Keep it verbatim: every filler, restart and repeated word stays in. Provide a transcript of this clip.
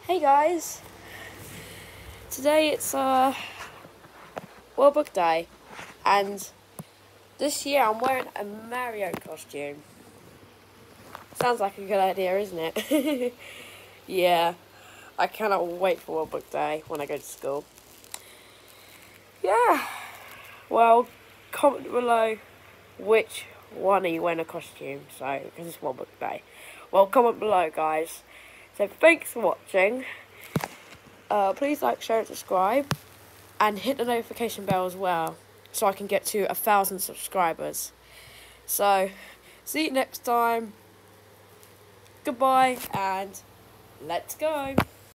Hey guys, today it's uh, World Book Day, and this year I'm wearing a Mario costume. Sounds like a good idea, isn't it? Yeah, I cannot wait for World Book Day when I go to school. Yeah, well, comment below which one are you wearing a costume, so, because it's World Book Day. Well, comment below, guys. So, thanks for watching. Uh, please like, share, and subscribe. And hit the notification bell as well, so I can get to a thousand subscribers. So, see you next time. Goodbye, and let's go.